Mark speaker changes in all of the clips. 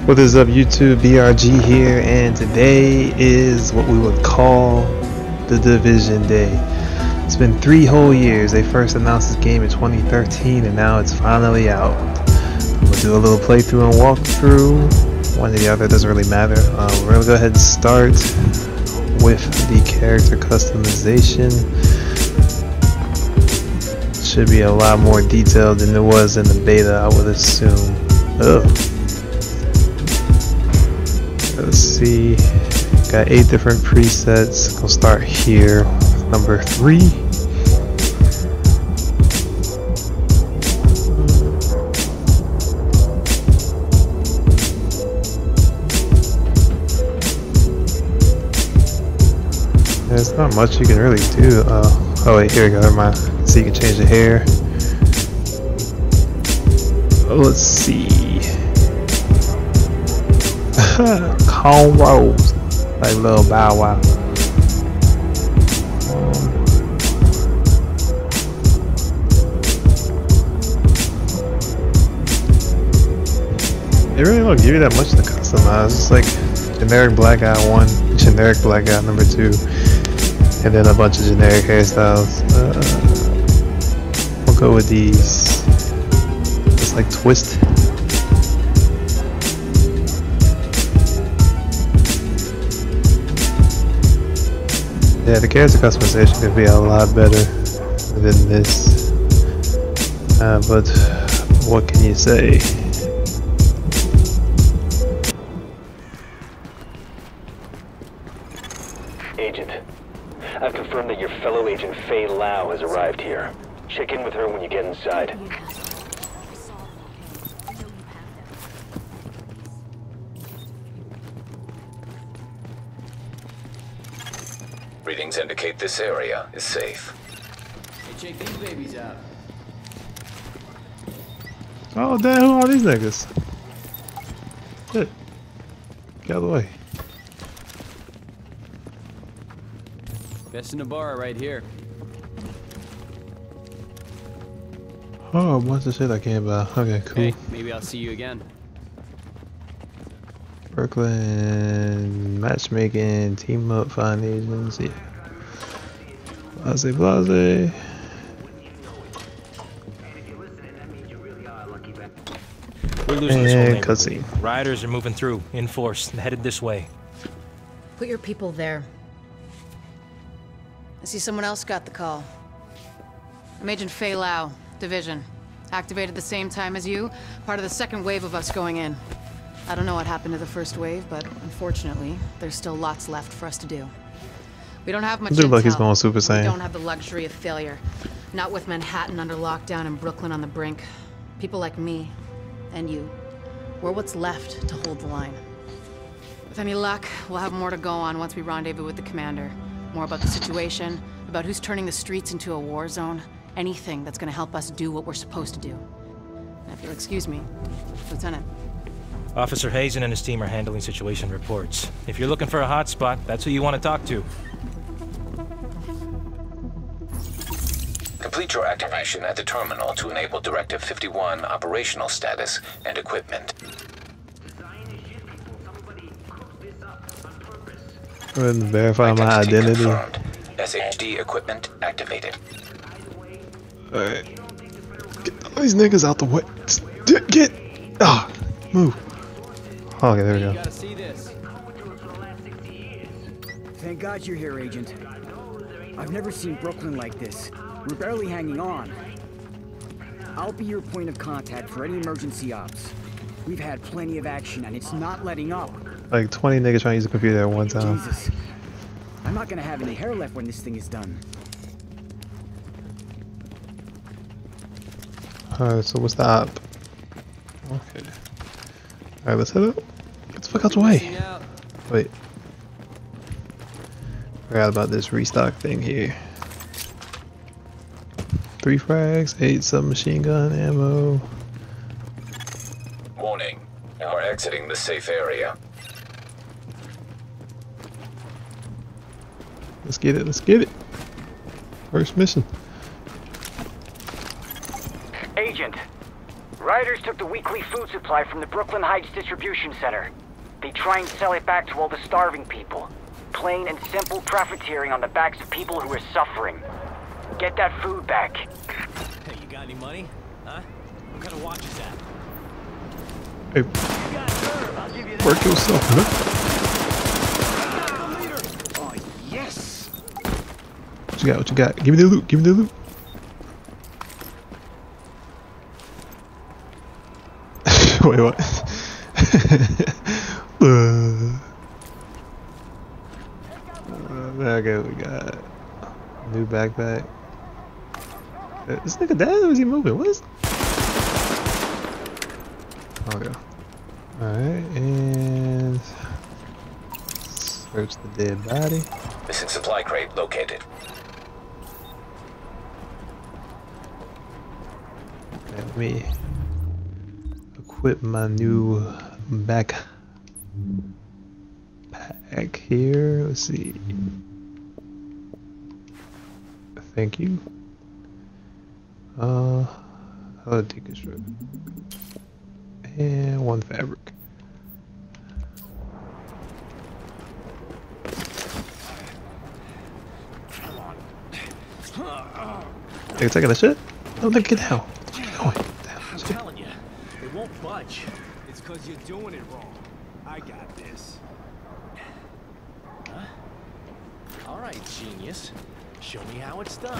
Speaker 1: What is up, YouTube? BRG here, and today is what we would call the Division Day. It's been 3 whole years. They first announced this game in 2013, and now it's finally out. I'm gonna do a little playthrough and walkthrough. One or the other, doesn't really matter. We're gonna go ahead and start with the character customization. Should be a lot more detailed than it was in the beta, I would assume. Let's see, got 8 different presets. I'll start here, number 3. There's not much you can really do. Oh wait, here we go, never mind. So you can change the hair. Let's see. Cornrows, like little Bow Wow. They really don't give you that much to customize. It's like generic black guy 1, generic black guy number 2, and then a bunch of generic hairstyles. We'll go with these. It's like twist. Yeah, the character customization could be a lot better than this, but what can you say?
Speaker 2: Agent, I've confirmed that your fellow agent Faye Lau has arrived here. Check in with her when you get inside.
Speaker 3: Readings indicate this area is safe.
Speaker 4: Hey, check these babies out.
Speaker 1: Oh damn, who are these niggas? Shit. Get out of the way.
Speaker 4: Best in the bar right here.
Speaker 1: Oh, a bunch of shit I can't buy. Okay, cool.
Speaker 4: Hey, maybe I'll see you again.
Speaker 1: Brooklyn matchmaking, team up, find agents, yeah. Blase.
Speaker 5: We're losing this whole
Speaker 1: And
Speaker 5: neighborhood.
Speaker 1: cutscene.
Speaker 5: Riders are moving through, in force, and headed this way.
Speaker 6: Put your people there. I see someone else got the call. I'm Agent Faye Lau, Division. Activated the same time as you, part of the second wave of us going in. I don't know what happened to the first wave, but unfortunately, there's still lots left for us to do. We don't have much
Speaker 1: Dude,
Speaker 6: intel.
Speaker 1: like he's going Super
Speaker 6: We
Speaker 1: Saiyan.
Speaker 6: don't have the luxury of failure. Not with Manhattan under lockdown and Brooklyn on the brink. People like me, and you, we're what's left to hold the line. With any luck, we'll have more to go on once we rendezvous with the commander. More about the situation, about who's turning the streets into a war zone. Anything that's gonna help us do what we're supposed to do. And if you'll excuse me, Lieutenant.
Speaker 5: Officer Hazen and his team are handling situation reports. If you're looking for a hotspot, that's who you want to talk to.
Speaker 3: Complete your activation at the terminal to enable Directive 51 operational status and equipment.
Speaker 1: Go ahead and verify my identity.
Speaker 3: Confirmed. SHD equipment activated.
Speaker 1: Alright. Get all these niggas out the way. Get! Ah! Move. Okay, there we
Speaker 4: You
Speaker 1: go.
Speaker 4: gotta see this.
Speaker 7: Thank God you're here, Agent. I've never seen Brooklyn like this. We're barely hanging on. I'll be your point of contact for any emergency ops. We've had plenty of action and it's not letting up.
Speaker 1: Like 20 niggas trying to use the computer at one time.
Speaker 7: Jesus. I'm not gonna have any hair left when this thing is done.
Speaker 1: Alright, so what's the op? Okay. Alright, let's head up. Get the fuck out the way.
Speaker 4: Missing out.
Speaker 1: Wait. Forgot about this restock thing here. 3 frags, 8 submachine gun ammo.
Speaker 3: Warning. You are exiting the safe area.
Speaker 1: Let's get it, let's get it. First mission.
Speaker 7: Agent,
Speaker 8: Riders took the weekly food supply from the Brooklyn Heights distribution center. They try and sell it back to all the starving people. Plain and simple profiteering on the backs of people who are suffering. Get that food back.
Speaker 9: Hey, you got any money? Huh? What kind of watch is that?
Speaker 1: Hey, work yourself, man.
Speaker 7: Oh, yes!
Speaker 1: What you got? What you got? Give me the loot. Give me the loot. Wait, what? Okay, we got a new backpack. This nigga dead or is he moving? What is? Okay. Alright, and search the dead body.
Speaker 3: Missing supply crate located.
Speaker 1: Let me equip my new backpack here. Let's see. Thank you. How to deconstruct. And one fabric. Are you taking a shit? Oh, look, get down.
Speaker 9: I'm telling you, it won't budge. It's because you're doing it wrong. I got this. Huh? All right, genius. Show me how it's done.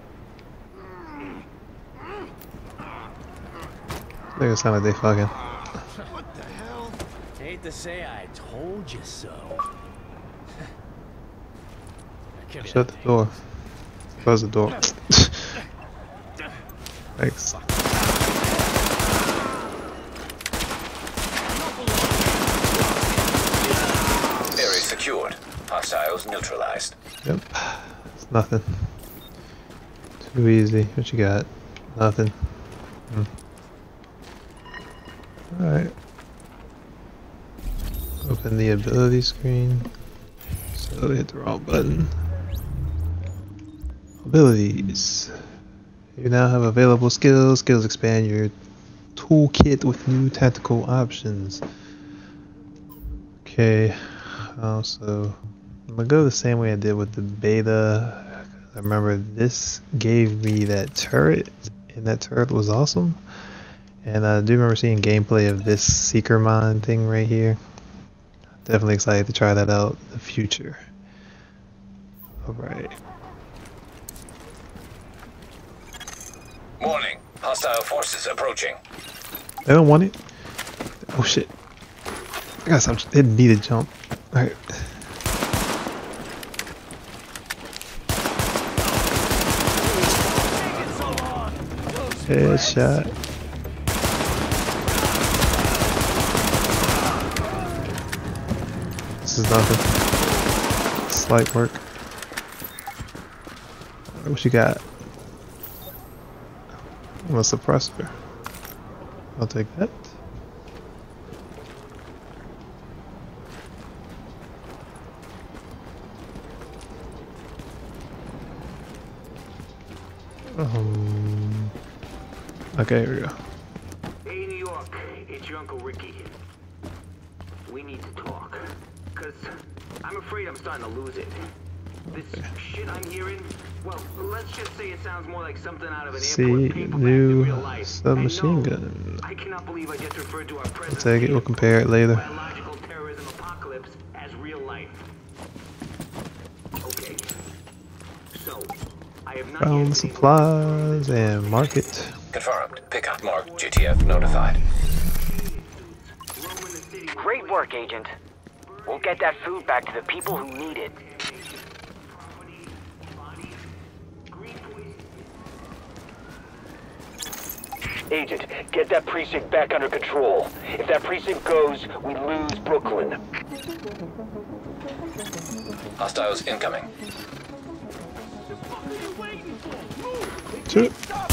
Speaker 1: They sound like they fucking.
Speaker 9: What the hell? Hate to say I told you so.
Speaker 1: Shut the door. Close the door. Thanks.
Speaker 3: Area secured. Hostiles neutralized.
Speaker 1: Yep. It's nothing. Too easy. What you got? Nothing. Alright. Open the ability screen. So hit the wrong button. Abilities. You now have available skills. Skills expand your toolkit with new tactical options. Okay. So I'm gonna go the same way I did with the beta. I remember this gave me that turret, and that turret was awesome. And I do remember seeing gameplay of this Seeker Mine thing right here. Definitely excited to try that out in the future. Alright.
Speaker 3: Warning. Hostile forces approaching.
Speaker 1: They don't want it. Oh shit. I got some. It needed jump. Alright. Headshot. This is nothing. Slight work. What you got? I'm a suppressor. I'll take that. Okay, here we go.
Speaker 8: Hey, New York, it's your Uncle Ricky. We need to talk, cause I'm afraid I'm starting to lose it. This shit I'm hearing, well, let's just say it sounds more like something out of an airport paperback than real life.
Speaker 1: Submachine gun.
Speaker 8: I cannot believe I just referred to our present
Speaker 1: I'll take it, we'll compare it later.
Speaker 8: biological terrorism apocalypse as real life. Okay. So, I have not
Speaker 1: Found
Speaker 8: yet
Speaker 1: supplies and market.
Speaker 3: Confirmed. Pickup marked. GTF notified.
Speaker 8: Great work, Agent. We'll get that food back to the people who need it.
Speaker 2: Agent, get that precinct back under control. If that precinct goes, we lose Brooklyn.
Speaker 3: Hostiles incoming.
Speaker 1: Shit.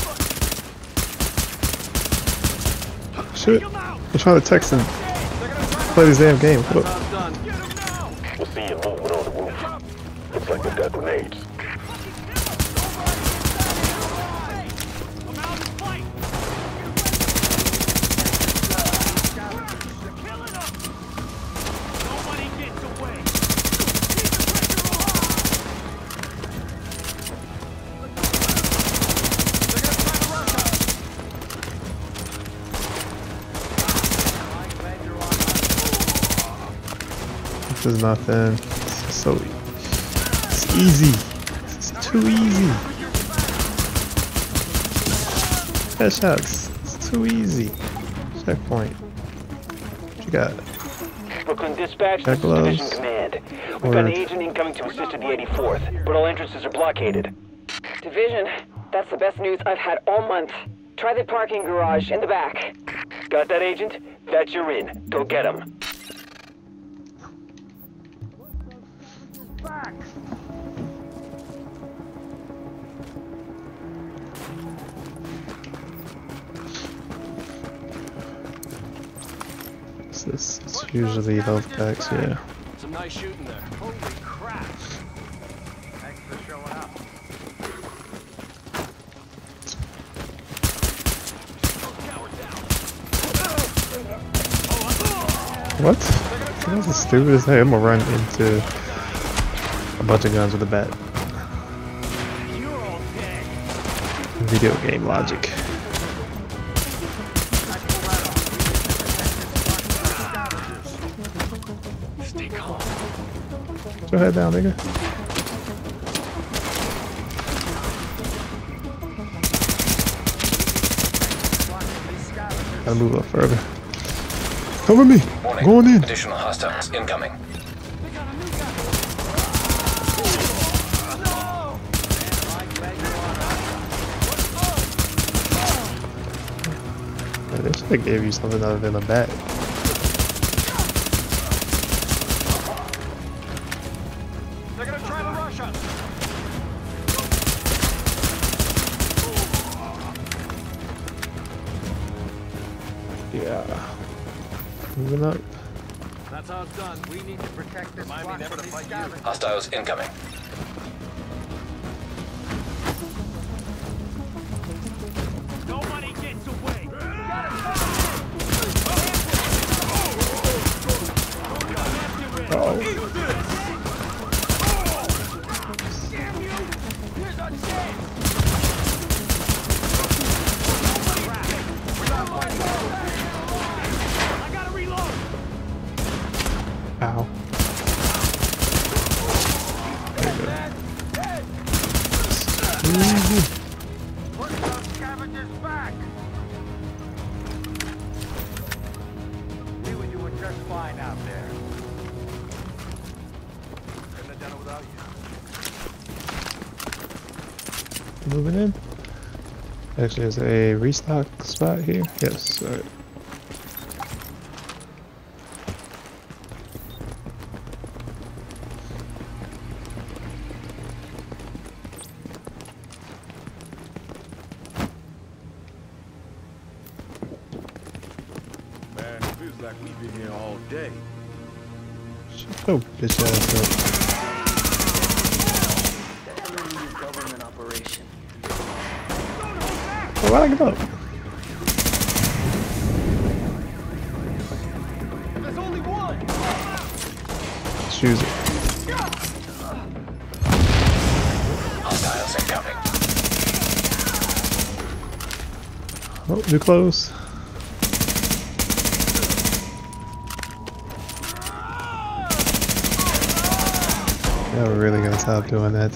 Speaker 1: Shit. I'm trying to text him. Play this damn game. What up?
Speaker 2: We'll see you moving on the roof. Looks like they've got grenades.
Speaker 1: This is nothing. It's so it's easy. It's too easy. Headshots. It's too easy. Checkpoint. What you got?
Speaker 2: Brooklyn Dispatch,
Speaker 1: Got
Speaker 2: this is Division
Speaker 1: gloves.
Speaker 2: Command. We've got an agent incoming to assist at the 84th, but all entrances are blockaded.
Speaker 10: Division, that's the best news I've had all month. Try the parking garage in the back.
Speaker 2: Got that, Agent? That's your in. Go get him.
Speaker 1: What's this? It's usually health packs, yeah.
Speaker 9: Some nice shooting there. Holy crap. Thanks for showing up.
Speaker 1: What? That's the stupidest thing. I'm gonna run into a bunch of guns with a bat. Video game logic. Put your head down, nigga. Gotta move up further. Cover me!
Speaker 3: Warning.
Speaker 1: Going in!
Speaker 3: Additional hostiles incoming.
Speaker 1: They should have gave you something other than a bat.
Speaker 9: They're gonna try to rush us.
Speaker 1: Yeah. Moving up.
Speaker 9: That's how it's done. We need to protect this block never to fight you.
Speaker 3: Hostiles incoming.
Speaker 9: Nobody gets away.
Speaker 1: Oh. Ow. There you go.
Speaker 9: Put those scavengers back. We were doing just fine out there. Couldn't have done it without you.
Speaker 1: Moving in. Actually, there's a restock spot here. Yes. Alright.
Speaker 9: Man, it feels like we've been here all day.
Speaker 1: Shut your bitch ass up.
Speaker 10: Government operation.
Speaker 1: Oh, why'd I give up?
Speaker 9: There's only one.
Speaker 1: Let's use it.
Speaker 3: Hostiles incoming.
Speaker 1: Oh, too close. Yeah, we're really gonna stop doing that.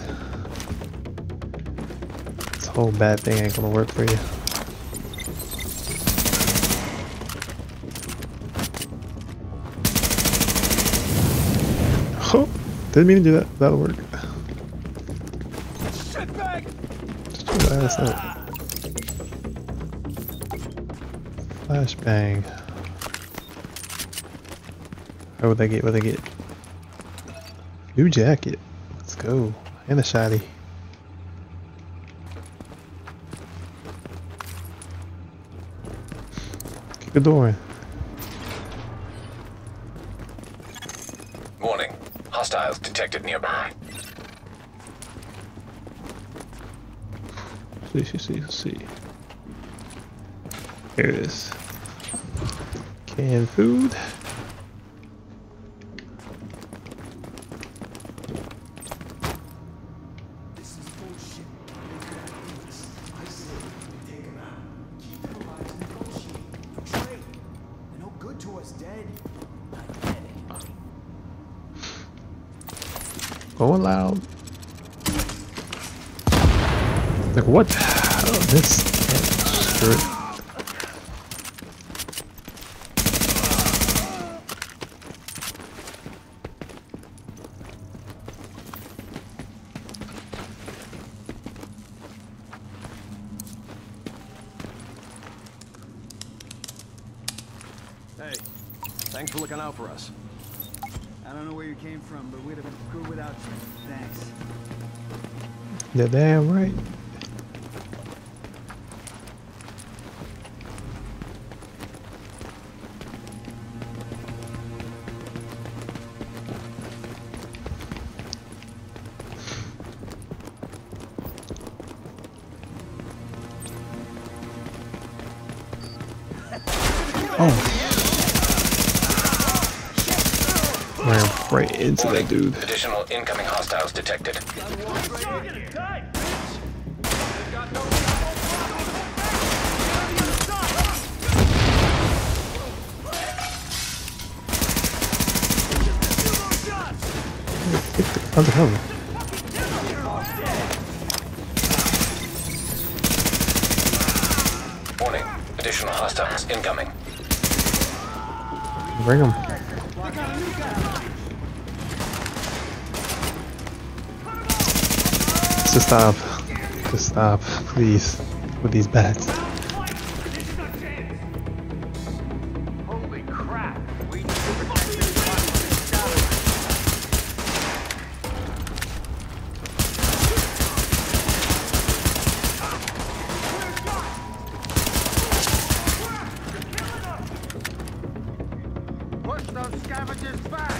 Speaker 1: This whole bad thing ain't gonna work for you. Oh, didn't mean to do that. That'll work. Just your ass up. Flashbang. What would they get? What would they get? New jacket. Let's go. And a shotty. Kick the door in.
Speaker 3: Warning. Hostiles detected nearby.
Speaker 1: See. Here it is. Canned food. Going loud. Like what? Oh, this. Screw it.
Speaker 9: Hey, thanks for looking out for us.
Speaker 7: I don't know where you came from, but we'd have been screwed without you. Thanks.
Speaker 1: You're damn right. Oh. Ran right into that dude.
Speaker 3: Additional incoming hostiles detected.
Speaker 1: What the hell?
Speaker 3: Warning. Additional hostiles incoming.
Speaker 1: Bring him. Just stop. Just stop, please. With these bats.
Speaker 8: Holy crap! We need push those scavengers back!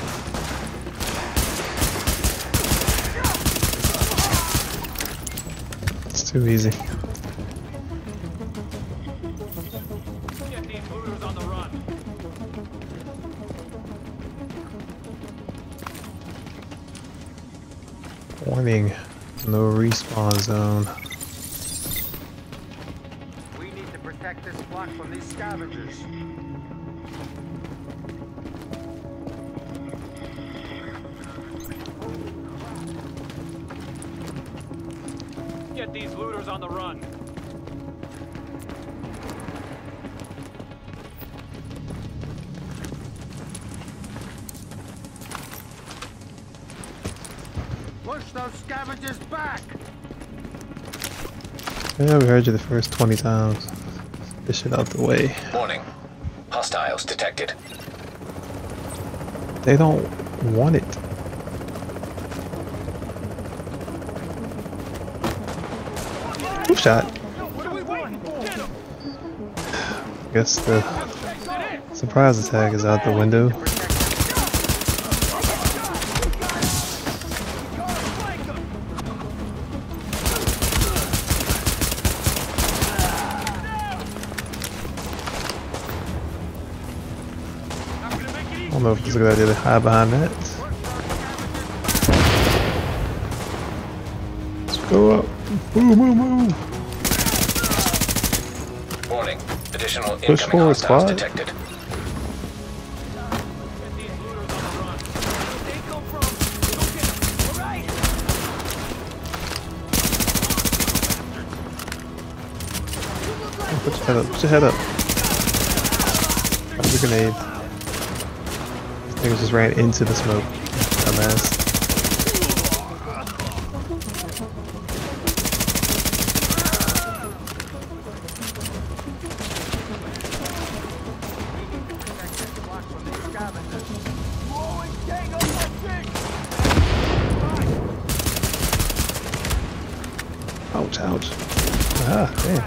Speaker 1: It's too easy.
Speaker 9: Get these looters on the run.
Speaker 1: Warning. No respawn zone.
Speaker 8: We need to protect this block from these scavengers.
Speaker 9: Get these looters on the run.
Speaker 8: Push those scavengers back!
Speaker 1: Yeah, we heard you the first 20 times. Get this shit out the way.
Speaker 3: Warning. Hostiles detected.
Speaker 1: They don't want it. Who shot? Guess the surprise attack is out the window. I don't know if it's a good idea to hide behind that. Let's go up. Move, move, move.
Speaker 3: Warning. Additional
Speaker 1: Push
Speaker 3: incoming
Speaker 1: forward,
Speaker 3: hostiles
Speaker 1: squad.
Speaker 3: detected.
Speaker 1: Put your head up. Put your head up. That's a grenade. This thing just ran into the smoke. Dumbass. Ouch, ouch. Ah, damn.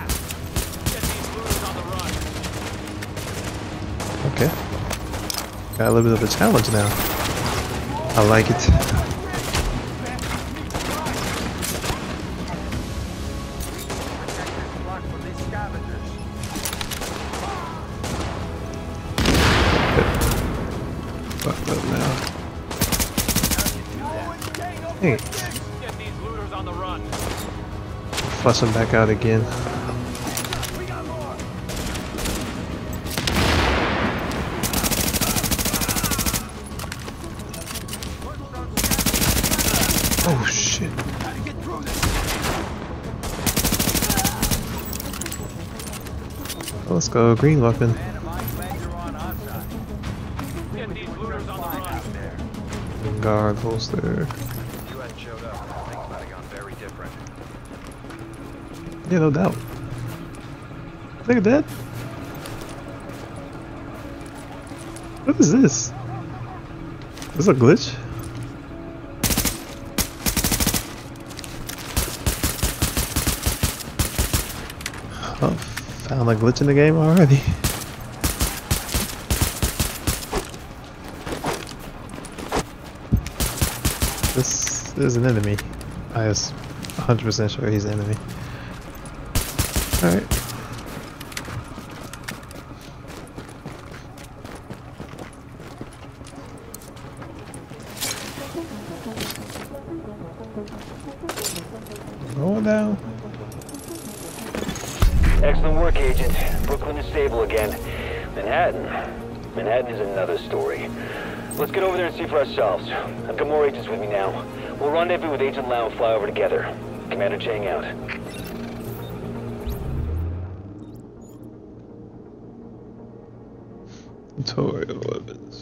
Speaker 1: Okay. Got a little bit of a challenge now. I like it. Fucked up now. Hey.
Speaker 9: Get these looters on the run.
Speaker 1: Flush them back out again. Oh, let's go, green weapon. Guard holster. Yeah, no doubt. Look at that. What is this? Is this a glitch? Oh, found a glitch in the game already. This is an enemy. I was 100% sure he's an enemy. Alright. Going down.
Speaker 2: Excellent work, Agent. Brooklyn is stable again. Manhattan is another story. Let's get over there and see for ourselves. I've got more agents with me now. We'll rendezvous with Agent Lau and fly over together. Commander Chang out.
Speaker 1: Tutorial weapons.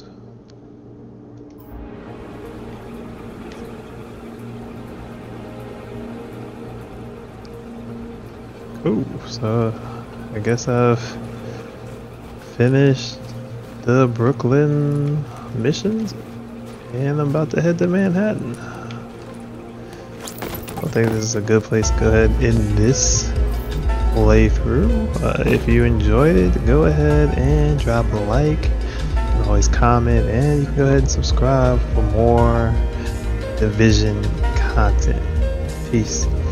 Speaker 1: Ooh, so I guess I've finished the Brooklyn missions and I'm about to head to Manhattan. I think this is a good place to go ahead and end this playthrough. If you enjoyed it, go ahead and drop a like. You can always comment, and you can go ahead and subscribe for more Division content. Peace.